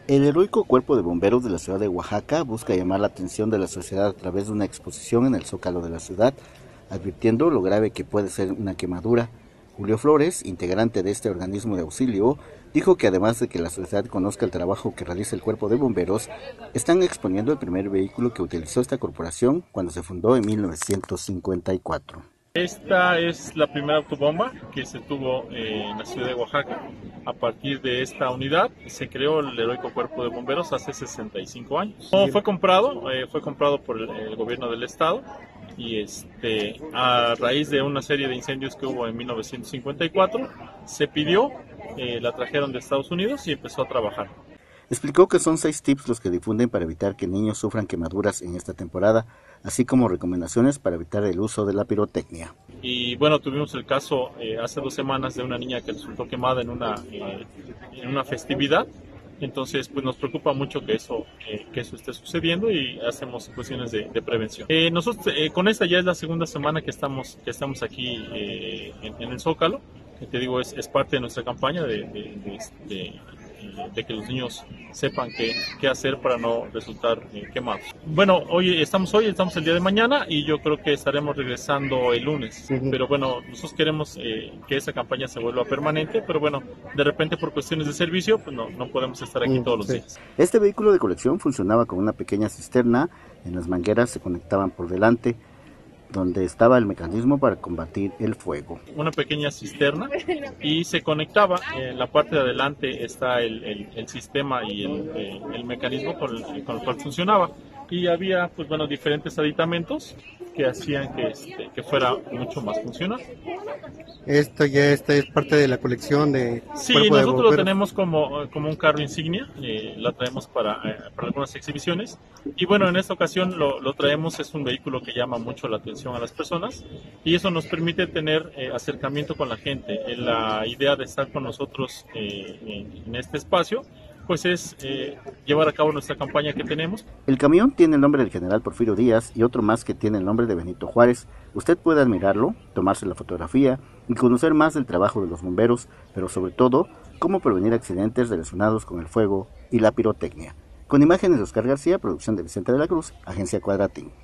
El heroico Cuerpo de Bomberos de la ciudad de Oaxaca busca llamar la atención de la sociedad a través de una exposición en el Zócalo de la ciudad, advirtiendo lo grave que puede ser una quemadura. Julio Flores, integrante de este organismo de auxilio, dijo que además de que la sociedad conozca el trabajo que realiza el Cuerpo de Bomberos, están exponiendo el primer vehículo que utilizó esta corporación cuando se fundó en 1954. Esta es la primera autobomba que se tuvo en la ciudad de Oaxaca. A partir de esta unidad se creó el heroico Cuerpo de Bomberos hace 65 años. Fue comprado por el gobierno del estado y a raíz de una serie de incendios que hubo en 1954 se pidió, la trajeron de Estados Unidos y empezó a trabajar. Explicó que son 6 tips los que difunden para evitar que niños sufran quemaduras en esta temporada, así como recomendaciones para evitar el uso de la pirotecnia. Y bueno, tuvimos el caso hace 2 semanas de una niña que resultó quemada en una festividad. Entonces, pues nos preocupa mucho que eso esté sucediendo y hacemos cuestiones de prevención. Nosotros con esta ya es la segunda semana que estamos aquí en el Zócalo. Que te digo, es parte de nuestra campaña de que los niños sepan qué hacer para no resultar quemados. Bueno, hoy estamos el día de mañana y yo creo que estaremos regresando el lunes. Pero bueno, nosotros queremos que esa campaña se vuelva permanente, pero bueno, de repente por cuestiones de servicio, pues no podemos estar aquí todos los días. Este vehículo de colección funcionaba con una pequeña cisterna, en las mangueras se conectaban por delante, donde estaba el mecanismo para combatir el fuego. Una pequeña cisterna y se conectaba, en la parte de adelante está el sistema y el mecanismo con el cual funcionaba. Y había pues bueno diferentes aditamentos que hacían que fuera mucho más funcional. Esta es parte de la colección de Sí, Cuerpo de nosotros lo Bomberos. tenemos como un carro insignia, la traemos para algunas exhibiciones y bueno, en esta ocasión lo traemos, es un vehículo que llama mucho la atención a las personas y eso nos permite tener acercamiento con la gente. La idea de estar con nosotros en este espacio pues es llevar a cabo nuestra campaña que tenemos. El camión tiene el nombre del general Porfirio Díaz y otro más que tiene el nombre de Benito Juárez. Usted puede admirarlo, tomarse la fotografía y conocer más del trabajo de los bomberos, pero sobre todo, cómo prevenir accidentes relacionados con el fuego y la pirotecnia. Con imágenes de Oscar García, producción de Vicente de la Cruz, Agencia Cuadratín.